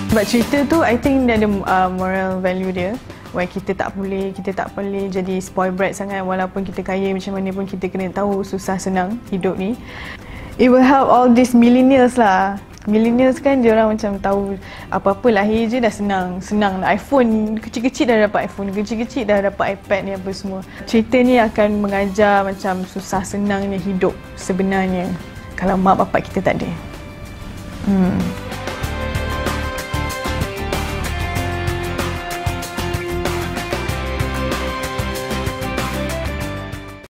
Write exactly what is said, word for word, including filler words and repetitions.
Sebab cerita tu, I think dia ada uh, moral value dia. Why kita tak boleh, kita tak boleh jadi spoiled brat sangat. Walaupun kita kaya macam mana pun, kita kena tahu susah senang hidup ni. It will help all these millennials lah. Millennials kan dia orang macam tahu apa-apa lahir je dah senang. Senang lah. iPhone, kecil-kecil dah dapat iPhone, kecil-kecil dah dapat iPad ni apa semua. Cerita ni akan mengajar macam susah senangnya hidup sebenarnya kalau mak bapak kita tak ada. Hmm.